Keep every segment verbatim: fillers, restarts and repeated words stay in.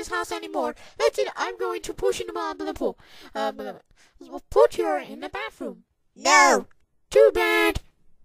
this house anymore. That's it. I'm going to push him on the pool. Um, uh, put her in the bathroom. No. Too bad.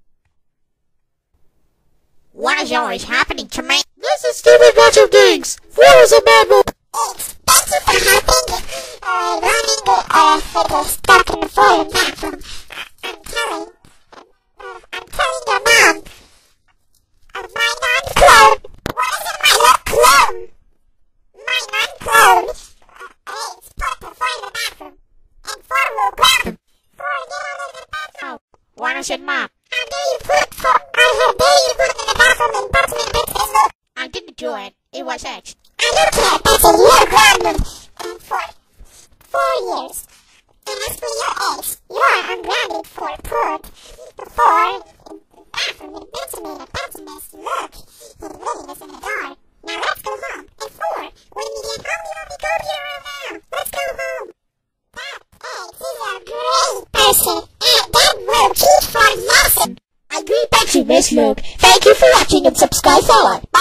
What is always happening to me? This is stupid bunch of things. Where is a bad boy? It's thank you for helping. Uh, running the uh, with the stuck in the floor bathroom. I'm telling. Uh, I'm telling your mom. Uh, my non-clone. What is it? My little clone. My non-clone. Uh, hey, it's put the floor in the bathroom. And four will grab him. Four, get out of the bathroom. What is it, Mom? How dare you put four? How dare you put him in the bathroom and put him in Pmate? Look. I didn't do it. It was X. I don't care. That's a year grounded. And for four years. And as for your ex, you are ungrounded for put before in the bathroom and Pmate a Pmiss. Look, he's leaving us in the door. Now let's go home. And four, when we get home, you won't be going here right now. Let's go home. That ex is a great person, and that will keep for nothing. I agree, Pepsi, Miss Luke. Thank you for watching and subscribe forward.